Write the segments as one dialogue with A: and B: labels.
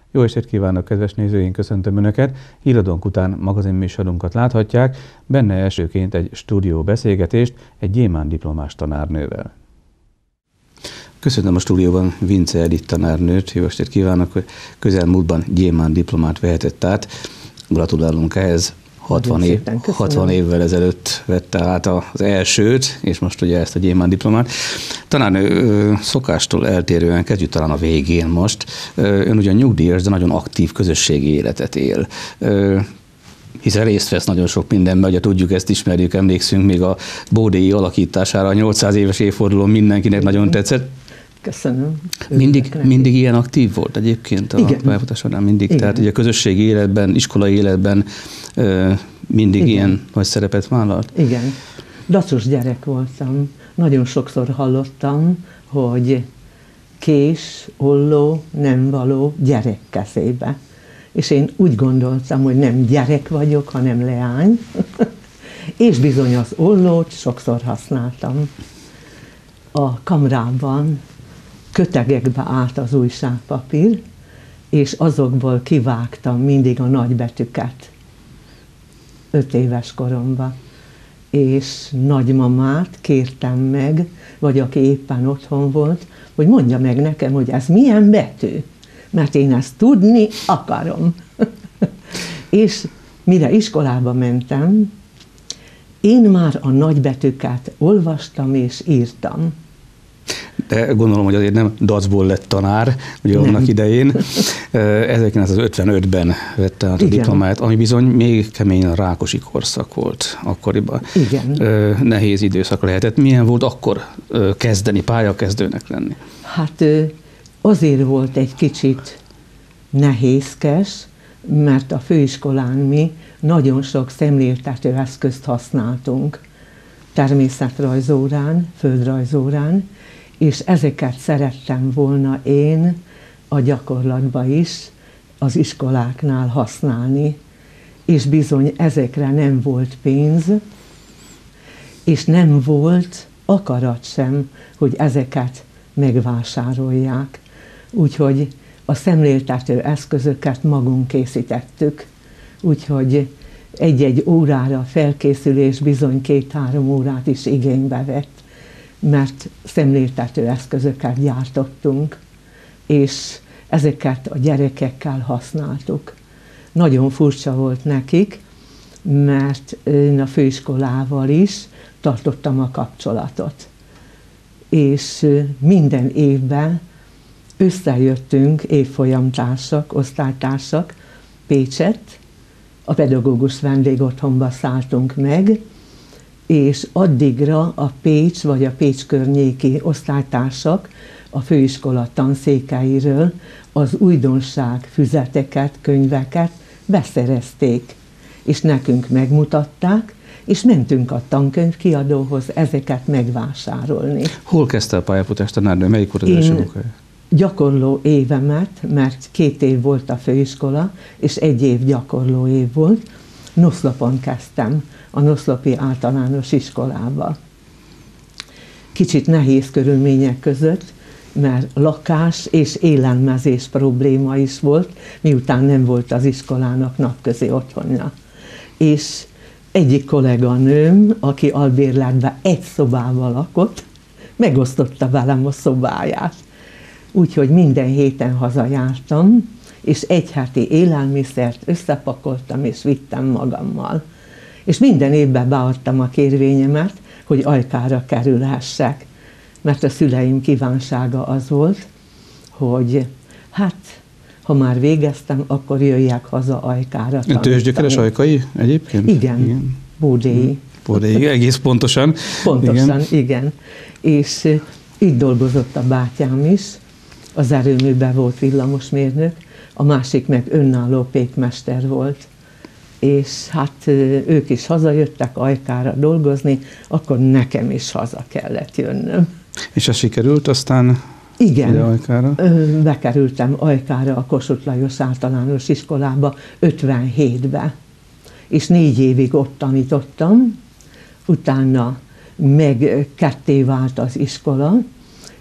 A: Jó estét kívánok, kedves nézőink, köszöntöm Önöket! Híradónk után magazinműsorunkat láthatják, benne elsőként egy stúdió beszélgetést egy gyémánt diplomás tanárnővel. Köszönöm a stúdióban Vince Edith tanárnőt, jó estét kívánok, hogy közelmúltban gyémánt diplomát vehetett át. Gratulálunk ehhez. 60 évvel ezelőtt vette át az elsőt, és most ugye ezt a gyémánt diplomát. Tanárnő, szokástól eltérően kezdjük talán a végén most. Ön ugyan nyugdíjas, de nagyon aktív közösségi életet él. Hiszen részt vesz nagyon sok mindenben, ugye tudjuk, ezt ismerjük, emlékszünk még a Bódéi alakítására, a 800 éves évfordulón mindenkinek nagyon tetszett.
B: Köszönöm.
A: Mindig ilyen aktív volt egyébként a pályafutás során, mindig. Igen. Tehát ugye a közösségi életben, iskolai életben mindig ilyen nagy szerepet vállalt?
B: Igen. Dacos gyerek voltam. Nagyon sokszor hallottam, hogy kés, olló nem való gyerek kezébe. És én úgy gondoltam, hogy nem gyerek vagyok, hanem leány. És bizony az ollót sokszor használtam. A kamrában kötegekbe állt az újságpapír, és azokból kivágtam mindig a nagybetűket 5 éves koromban. És nagymamát kértem meg, vagy aki éppen otthon volt, hogy mondja meg nekem, hogy ez milyen betű, mert én ezt tudni akarom. És mire iskolába mentem, én már a nagybetűket olvastam és írtam.
A: De gondolom, hogy azért nem dacból lett tanár, ugye annak idején. 1955-ben vette át a diplomáját, ami bizony még kemény a rákosi korszak volt akkoriban.
B: Igen.
A: Nehéz időszak lehetett. Milyen volt akkor kezdeni, pályakezdőnek lenni?
B: Hát azért volt egy kicsit nehézkes, mert a főiskolán mi nagyon sok szemléltető eszközt használtunk. Természetrajzórán, földrajzórán, és ezeket szerettem volna én a gyakorlatban is az iskoláknál használni, és bizony ezekre nem volt pénz, és nem volt akarat sem, hogy ezeket megvásárolják. Úgyhogy a szemléltető eszközöket magunk készítettük, úgyhogy egy-egy órára felkészülés bizony 2-3 órát is igénybe vett, mert szemléltető eszközöket gyártottunk, és ezeket a gyerekekkel használtuk. Nagyon furcsa volt nekik, mert én a főiskolával is tartottam a kapcsolatot. És minden évben összejöttünk évfolyamtársak, osztálytársak, Pécset, a pedagógus vendégotthonba szálltunk meg, és addigra a Pécs vagy a Pécs környéki osztálytársak a főiskola tanszékeiről az újdonság füzeteket, könyveket beszerezték, és nekünk megmutatták, és mentünk a tankönyvkiadóhoz ezeket megvásárolni.
A: Hol kezdte a pályafutást tanárnő? Melyik volt az első munkája?
B: Gyakorló évemet, mert 2 év volt a főiskola, és 1 év gyakorló év volt, Noszlopon kezdtem, a Noszlopi Általános Iskolába. Kicsit nehéz körülmények között, mert lakás és élelmezés probléma is volt, miután nem volt az iskolának napközi otthonja. És egyik kolléganőm, aki albérletben egy szobával lakott, megosztotta velem a szobáját. Úgyhogy minden héten hazajártam, és 1 heti élelmiszert összepakoltam, és vittem magammal. És minden évben beadtam a kérvényemet, hogy Ajkára kerülhessek, mert a szüleim kívánsága az volt, hogy hát, ha már végeztem, akkor jöjjek haza Ajkára tanítani.
A: Tőzsgyökeres ajkai egyébként?
B: Igen. Bódéi.
A: Bódéi, egész pontosan.
B: Pontosan, igen. És itt dolgozott a bátyám is, az erőműben volt villamosmérnök, a másik meg önálló pékmester volt. És hát ők is hazajöttek Ajkára dolgozni, akkor nekem is haza kellett jönnöm.
A: És ez sikerült aztán?
B: Igen,
A: ide Ajkára?
B: Bekerültem Ajkára a Kossuth Lajos Általános Iskolába 57-be, és 4 évig ott tanítottam, utána meg ketté vált az iskola,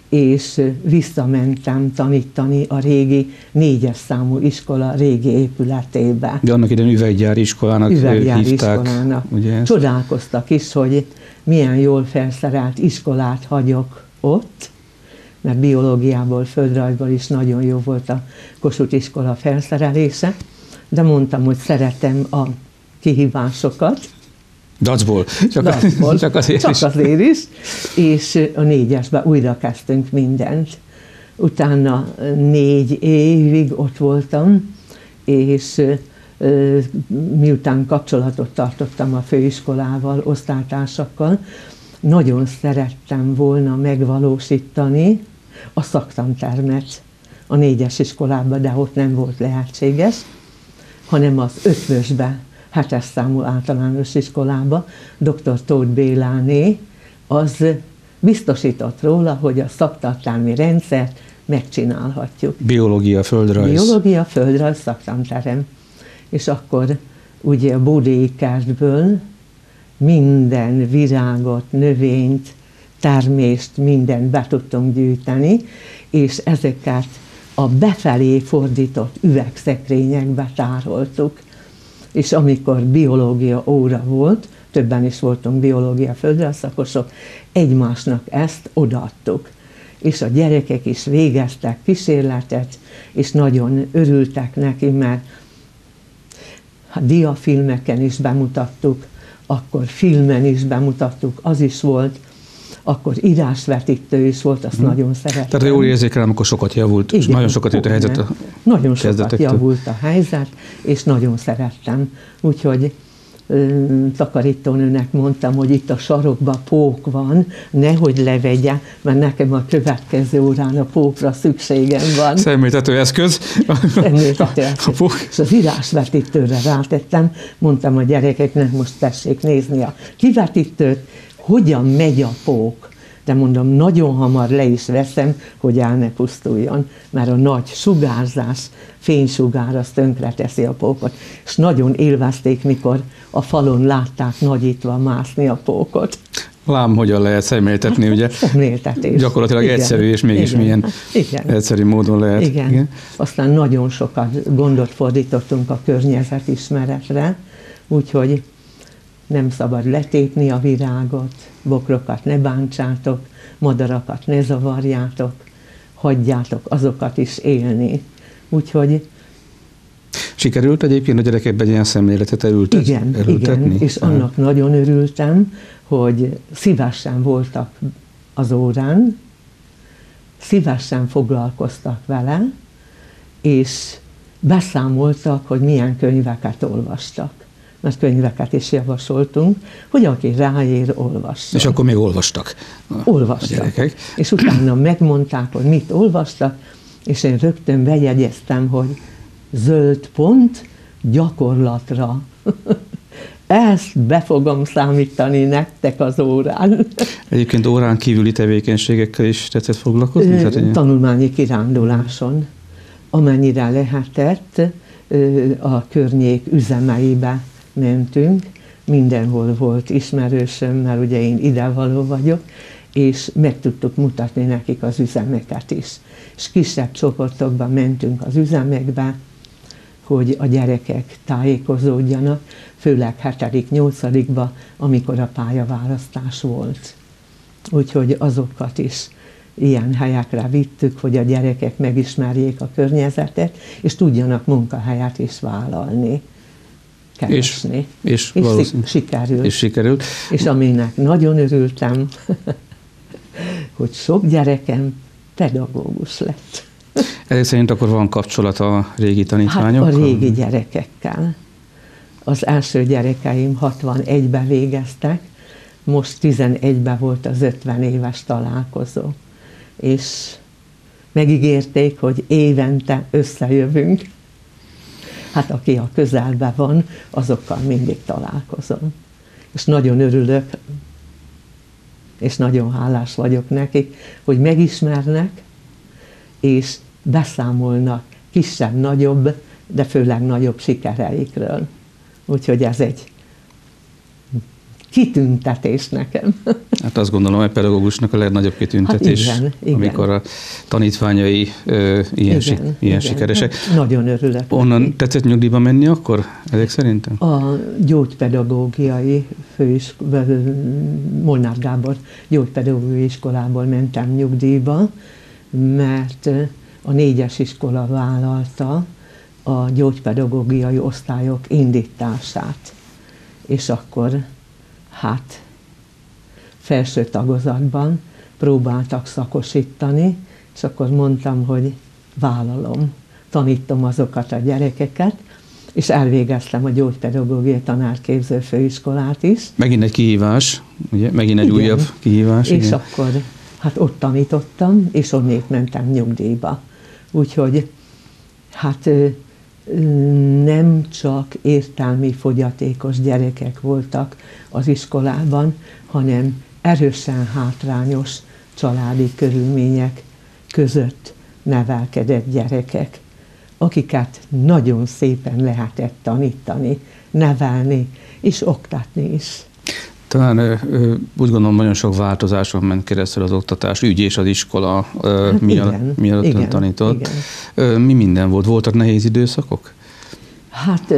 B: és visszamentem tanítani a régi 4-es számú iskola régi épületébe.
A: De annak idején üveggyári iskolának hívták. Ugye?
B: Csodálkoztak is, hogy milyen jól felszerelt iskolát hagyok ott, mert biológiából, földrajzból is nagyon jó volt a Kossuth iskola felszerelése, de mondtam, hogy szeretem a kihívásokat.
A: Dacból. Csak
B: azért is. És a 4-esben újra kezdtünk mindent. Utána 4 évig ott voltam, és miután kapcsolatot tartottam a főiskolával, osztálytársakkal, nagyon szerettem volna megvalósítani a szaktantermet a 4-es iskolában, de ott nem volt lehetséges, hanem az Ötvösbe, 7-es számú általános iskolába, dr. Tóth Béláné, az biztosított róla, hogy a szaktartalmi rendszert megcsinálhatjuk.
A: Biológia, földrajz,
B: szaktanterem. És akkor ugye a Bódéi kertből minden virágot, növényt, termést, mindent be tudtunk gyűjteni, és ezeket a befelé fordított üvegszekrényekbe tároltuk. És amikor biológia óra volt, többen is voltunk biológia földrajzszakosok, egymásnak ezt odaadtuk. És a gyerekek is végeztek kísérletet, és nagyon örültek neki, mert diafilmeken is bemutattuk, akkor filmen is bemutattuk, az is volt, akkor írásvetítő is volt, azt nagyon szerettem.
A: Tehát jól érzékelem, akkor sokat javult, igen, és nagyon sokat jött a helyzet.
B: Nagyon sokat javult a helyzet, és nagyon szerettem. Úgyhogy takarítónőnek mondtam, hogy itt a sarokban pók van, nehogy levegye, mert nekem a következő órán a pókra szükségem van.
A: Szemléltető eszköz.
B: Szemléltető eszköz. És az írásvetítőre rátettem, mondtam a gyerekeknek, most tessék nézni a kivetítőt, hogyan megy a pók. De mondom, nagyon hamar le is veszem, hogy el ne pusztuljon, mert a nagy sugárzás, fénysugár, az tönkreteszi a pókot. És nagyon élvezték, mikor a falon látták nagyítva mászni a pókot.
A: Lám, hogyan lehet szemléltetni, ugye?
B: Szemléltetés.
A: Gyakorlatilag igen, egyszerű, és mégis igen, milyen igen, egyszerű módon lehet.
B: Igen. Igen. Aztán nagyon sokat gondot fordítottunk a környezetismeretre, úgyhogy nem szabad letépni a virágot, bokrokat ne bántsátok, madarakat ne zavarjátok, hagyjátok azokat is élni. Úgyhogy...
A: Sikerült egyébként a gyerekekben ilyen szemléletet
B: erőltetni? Igen, és annak nagyon örültem, hogy szívesen voltak az órán, szívesen foglalkoztak vele, és beszámoltak, hogy milyen könyveket olvastak. Mert könyveket is javasoltunk, hogy aki ráér, olvassa.
A: És akkor még olvastak a gyerekek.
B: És utána megmondták, hogy mit olvastak, és én rögtön bejegyeztem, hogy zöld pont gyakorlatra. Ezt be fogom számítani nektek az órán.
A: Egyébként órán kívüli tevékenységekkel is tetszett foglalkozni?
B: Tanulmányi kiránduláson. Amennyire lehetett, a környék üzemeibe mentünk, mindenhol volt ismerősöm, mert ugye én idevaló vagyok, és meg tudtuk mutatni nekik az üzemeket is. És kisebb csoportokban mentünk az üzemekbe, hogy a gyerekek tájékozódjanak, főleg 7.-8. amikor a pályaválasztás volt. Úgyhogy azokat is ilyen helyekre vittük, hogy a gyerekek megismerjék a környezetet, és tudjanak munkahelyet is vállalni, keresni.
A: És
B: sikerült.
A: És sikerült.
B: És aminek nagyon örültem, hogy sok gyerekem pedagógus lett.
A: Ezek szerint akkor van kapcsolat a régi tanítványokkal?
B: Hát a régi gyerekekkel. Az első gyerekeim 61-ben végeztek, most 11-ben volt az 50 éves találkozó. És megígérték, hogy évente összejövünk. Hát aki a közelben van, azokkal mindig találkozom. És nagyon örülök, és nagyon hálás vagyok nekik, hogy megismernek, és beszámolnak kisebb-nagyobb, de főleg nagyobb sikereikről. Úgyhogy ez egy kitüntetés nekem.
A: Hát azt gondolom, hogy a pedagógusnak a legnagyobb kitüntetés,
B: hát igen.
A: amikor a tanítványai ilyen sikeresek.
B: Nagyon örülök.
A: Onnan
B: neki.
A: tetszett nyugdíjba menni akkor, ezek szerintem?
B: A gyógypedagógiai Molnár Gábor gyógypedagógiai iskolából mentem nyugdíjba, mert a 4-es iskola vállalta a gyógypedagógiai osztályok indítását. És akkor hát felső tagozatban próbáltak szakosítani, és akkor mondtam, hogy vállalom, tanítom azokat a gyerekeket, és elvégeztem a gyógypedagógiai tanárképző főiskolát is.
A: Megint egy kihívás, ugye? Megint egy újabb kihívás.
B: És
A: igen.
B: akkor hát ott tanítottam, és onnét mentem nyugdíjba. Úgyhogy hát nem csak értelmi fogyatékos gyerekek voltak az iskolában, hanem erősen hátrányos családi körülmények között nevelkedett gyerekek, akiket nagyon szépen lehetett tanítani, nevelni és oktatni is.
A: Talán úgy gondolom, nagyon sok változáson ment keresztül az oktatás, ügy és az iskola, mielőtt ön tanított. Igen. Mi minden volt? Voltak nehéz időszakok?
B: Hát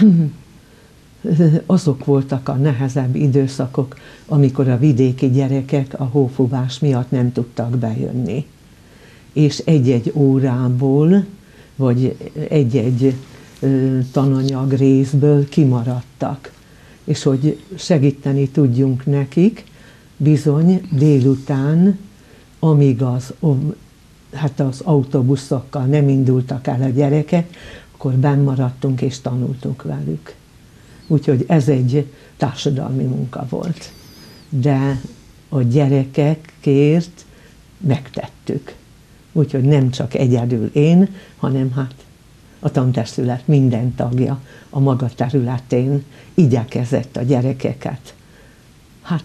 B: azok voltak a nehezebb időszakok, amikor a vidéki gyerekek a hófúvás miatt nem tudtak bejönni. És egy-egy órából, vagy egy-egy tananyag részből kimaradtak. És hogy segíteni tudjunk nekik, bizony délután, amíg az autóbuszokkal nem indultak el a gyerekek, akkor benn maradtunk és tanultunk velük. Úgyhogy ez egy társadalmi munka volt. De a gyerekekért megtettük. Úgyhogy nem csak egyedül én, hanem hát a tantestület minden tagja a maga területén igyekezett a gyerekeket hát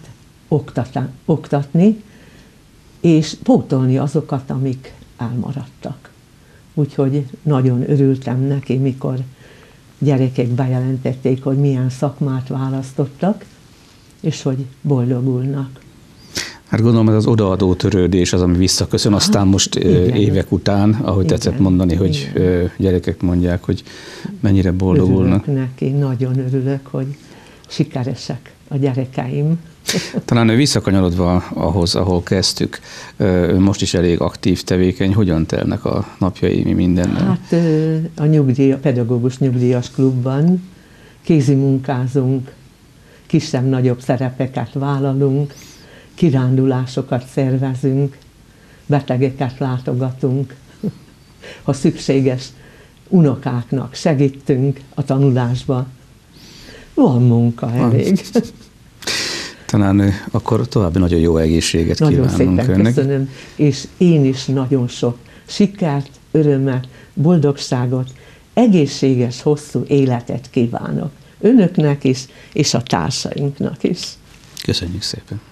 B: oktatni, és pótolni azokat, amik elmaradtak. Úgyhogy nagyon örültem neki, mikor gyerekek bejelentették, hogy milyen szakmát választottak, és hogy boldogulnak.
A: Hát gondolom, ez az odaadó törődés az, ami visszaköszön, aztán most évek után, ahogy tetszett mondani, hogy gyerekek mondják, hogy mennyire boldogulnak.
B: Örülök neki, nagyon örülök, hogy sikeresek a gyerekeim.
A: Talán visszakanyarodva ahhoz, ahol kezdtük, most is elég aktív, tevékeny, hogyan telnek a napjai, mi mindennel?
B: Hát a pedagógus nyugdíjas klubban kézi munkázunk, kisebb-nagyobb szerepeket vállalunk, kirándulásokat szervezünk, betegeket látogatunk, ha szükséges, unokáknak segítünk a tanulásba. Van munka elég.
A: Talán akkor további nagyon jó egészséget
B: nagyon
A: kívánunk
B: szépen
A: önnek.
B: Köszönöm, és én is nagyon sok sikert, örömet, boldogságot, egészséges, hosszú életet kívánok önöknek is, és a társainknak is.
A: Köszönjük szépen.